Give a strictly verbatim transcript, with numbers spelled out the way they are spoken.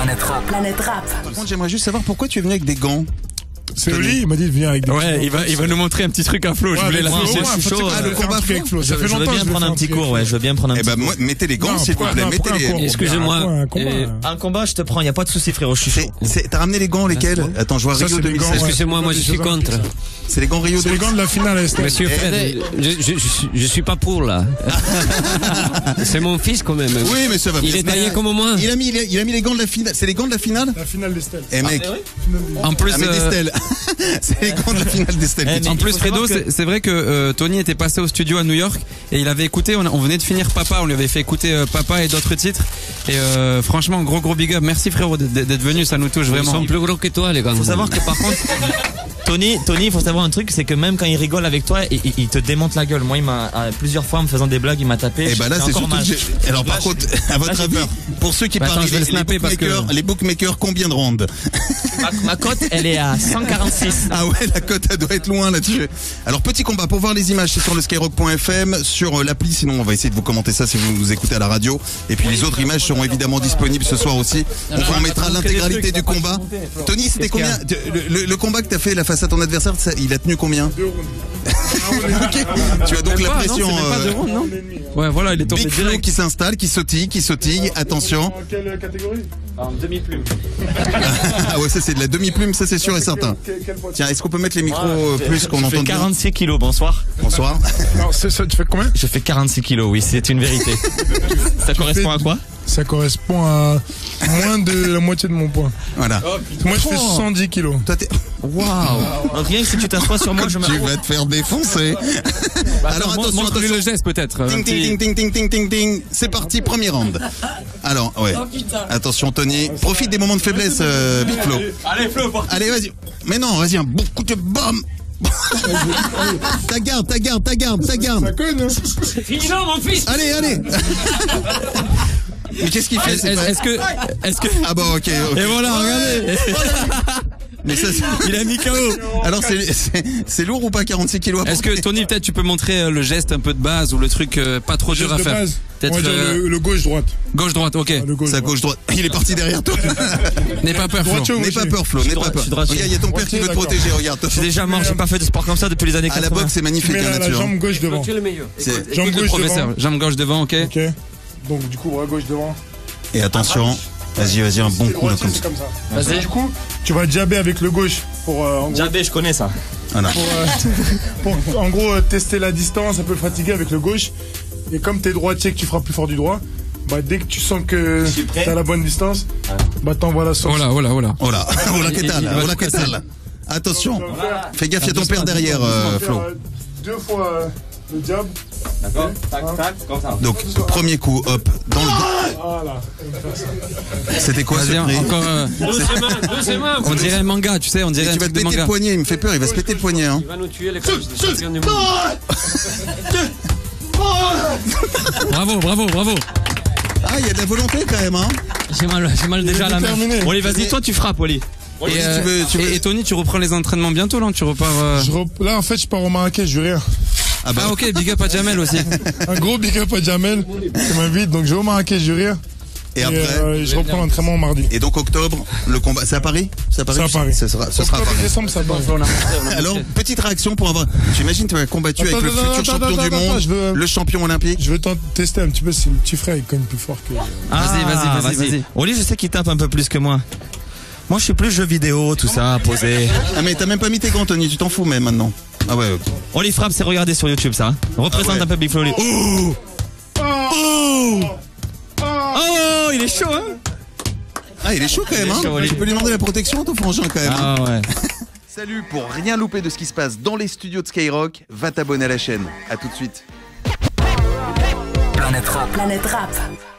Planète Rap. Planète Rap. Par contre, j'aimerais juste savoir pourquoi tu es venu avec des gants. C'est Oli, il m'a dit de venir avec des Ouais, il va, il va nous montrer un petit truc à Flo. Ouais, je voulais mais l'afficher. moi, Je suis faut chaud. que tu- le faire un combat truc avec Flo. Ça Je, fait je veux longtemps bien que je prendre un veux petit faire cours, ouais, je veux bien prendre un Eh petit ben, cours. moi, mettez les gants, Non, s'il vous pourquoi- plaît. non, Mettez pourquoi un les. cours Excusez-moi. Pourquoi un combat Et- Un combat, je te prends, y a pas de souci, frérot, je suis C'est- chaud. c'est- T'as ramené les gants lesquels? Attends, je vois Ça, Rio c'est des gants, deux mille seize. ouais. Excusez-moi, moi je suis contre. C'est les gants Rio C'est les gants de la finale, Estelle. Monsieur Fred, je, je, je, suis- je suis pas pour là. C'est mon fils quand même. Oui, mais ça va. Il est taillé comme moi. Il a mis, il a, il a mis les gants de la finale. C'est les gants de la finale? La finale d'Estelle. Eh mec. En plus, Ah mais euh, d'Estelle. C'est les gants de la finale d'Estelle. Eh, mais en il plus, faut savoir Fredo, que- c'est c'est vrai que euh, Tony était passé au studio à New York et il avait écouté. On, a- on venait de finir Papa. On lui avait fait écouter euh, Papa et d'autres titres. Et euh, franchement, gros gros big up. Merci frérot d'être d'être venu. Ça nous touche Ils vraiment. sont plus gros que toi, les gars. Faut savoir que par contre, Tony, Tony, il faut savoir un truc, c'est que même quand il rigole avec toi, il, il- il te démonte la gueule. Moi, il m'a, à plusieurs fois, en me faisant des blagues, il m'a tapé. Et bah là, J'ai c'est encore surtout mal. que j'ai- Alors par Là, contre, j'ai- à votre là, j'ai avis, peur. pour ceux qui Bah, attends, parlent, je vais le les, snapper parce que- bookmakers, les bookmakers, combien de rounds? Ma, ma cote, elle est à cent quarante-six. Ah ouais, la cote, elle doit être loin là-dessus. Alors, petit combat, pour voir les images, c'est sur le skyrock point f m, sur euh, l'appli, sinon on va essayer de vous commenter ça si vous nous écoutez à la radio. Et puis les autres images seront évidemment disponibles ce soir aussi. On vous remettra l'intégralité du combat. Tony, c'était combien? le, le- le combat que t'as fait là face à ton adversaire, ça, il a tenu combien? Deux rounds. Ok. Tu as donc Même la pas, non, pression. c'est même pas euh, deux rounds, non Ouais, voilà, il est tombé Big Flo direct. qui s'installe, qui sautille, qui sautille. Attention. En quelle catégorie? En demi-plume. Ah ouais, ça c'est de la demi-plume, ça c'est sûr et certain. Quel- quel poids? Tiens, est-ce qu'on peut mettre les micros euh, plus qu'on Je fais entend bien? quarante-six kilos, bonsoir. Bonsoir. Alors, c'est ça, tu fais combien? Je fais quarante-six kilos, oui, c'est une vérité. Ça correspond à quoi? Ça correspond à moins de la moitié de mon poids. Voilà. Moi, je fais soixante dix kilos. Toi, t'es- Waouh! Rien que si tu t'assois sur moi, je me. tu vas te faire défoncer. Alors moi- attention, Montre-lui attention. le geste peut-être. un Ting, petit- ting, ting, ting, ting, ting, ting. C'est parti, premier round. Alors, ouais. Attention, Tony. Profite des moments de faiblesse, euh, Big Flo. Allez, Flo, pour... Allez, vas-y. Mais non, vas-y, un bon coup de bombe. Ta garde, ta garde, ta garde, ta garde. Ça conne, hein? Finis-le, mon fils. Allez, allez. Mais qu'est-ce qu'il fait? Est-ce c'est pas- est-ce que, est-ce que, Ah bon, ok, ok. et voilà, regardez. Mais ça, c'est- Il a mis K O. alors c'est c'est- c'est lourd ou pas quarante-six kilos à Est-ce que porter? Tony, peut-être tu peux montrer euh, le geste un peu de base ou le truc euh, pas trop dur Juste à de faire? base. On Peut-être va dire euh, le, le gauche-droite. gauche-droite, ok. Le gauche Sa gauche droite. Il est parti derrière toi. N'aie pas peur, Flo. Droitier ou N'aie pas gaucher? peur, Flo. N'aie pas droit- peur. je suis droitier. Regarde, il y a ton père qui veut te Droitier, protéger. Regarde. Je suis déjà mort, j'ai pas fait de sport comme ça depuis les années À la quatre-vingts. boxe, c'est Tu magnifique, mets hein, la, la nature. jambe gauche devant. Tu es le meilleur. C'est- Jambe Le gauche professeur, devant. jambe gauche devant, ok. Ok. Donc, du coup, bras gauche devant. Et attention. Vas-y, vas-y, un bon Et coup là droitier, comme c'est ça. comme ça. Vas-y. Du coup, tu vas jabber avec le gauche pour, euh, en gros, Jabé, je connais ça. Voilà. pour, euh, pour, en gros, euh, tester la distance, un peu fatigué avec le gauche. Et comme t'es droitier, que tu frappes plus fort du droit, bah dès que tu sens que suis prêt. t'as la bonne distance, bah t'envoies la sauce. Oh là, oh là, oh là. Oh là, oh là, qu'est-ce Il- il va oh là, tout qu'est-ce casser. Attention. Tu vas faire- Fais gaffe, il y a ton père derrière, euh, faire, Flo. euh, deux fois euh, le jab. D'accord? Tac, tac, comme ça. Donc, premier coup, hop, dans le dos. Voilà. C'était quoi ce Vas-y, cri? encore. euh, Doucement, doucement. on dirait un manga, tu sais, on Et dirait un tu vas truc te de péter le manga. poignet, il me fait peur, il va se péter le poignet, hein. Il va nous tuer les coachs des champions du monde. Bravo, bravo, bravo. Ah, il y a de la volonté quand même, hein. J'ai mal, j'ai mal déjà à la main. Terminé. Oli, vas-y, toi, tu frappes, Oli. Oli, Et, euh, tu veux- tu veux- et- et Tony, tu reprends les entraînements bientôt, là? Tu repars. euh, Je rep- Là, en fait, je pars au Marrakech, je rien. Ah bah, Ah, ok, big up à Jamel aussi. Un gros big up à Jamel qui m'invite. Donc, je vais au Marrakech, je rien. et Et, après. euh, je reprends l'entraînement mardi. Et donc octobre, le combat, c'est à Paris? C'est à Paris? C'est à Paris. Ce sera, ce sera à Octobre et Paris. décembre, ça part. Alors, petite réaction pour avoir. J'imagine tu as combattu Attends, avec le attends, futur attends, champion attends, du attends, monde, je veux- le champion olympique. Je veux t'en tester un petit peu si le petit frère il cogne plus fort que. Vas-y, vas-y, vas-y, vas-y. Oli, je sais qu'il tape un peu plus que moi. Moi, je suis plus jeux vidéo, tout ça, posé. Ah mais t'as même pas mis tes gants, Tony, tu t'en fous même maintenant. Ah ouais, ok. Oli frappe, c'est regarder sur YouTube, ça. Représente Ah ouais. un peu Big Flo, Oli. Oh! Oh! Oh, il est chaud, hein? Ah, il est chaud quand même, hein. chaud, Oli. Tu peux lui demander la protection, ton frangin quand même. Ah ouais. Salut, pour rien louper de ce qui se passe dans les studios de Skyrock, va t'abonner à la chaîne. À tout de suite. Planète Rap. Planète Rap.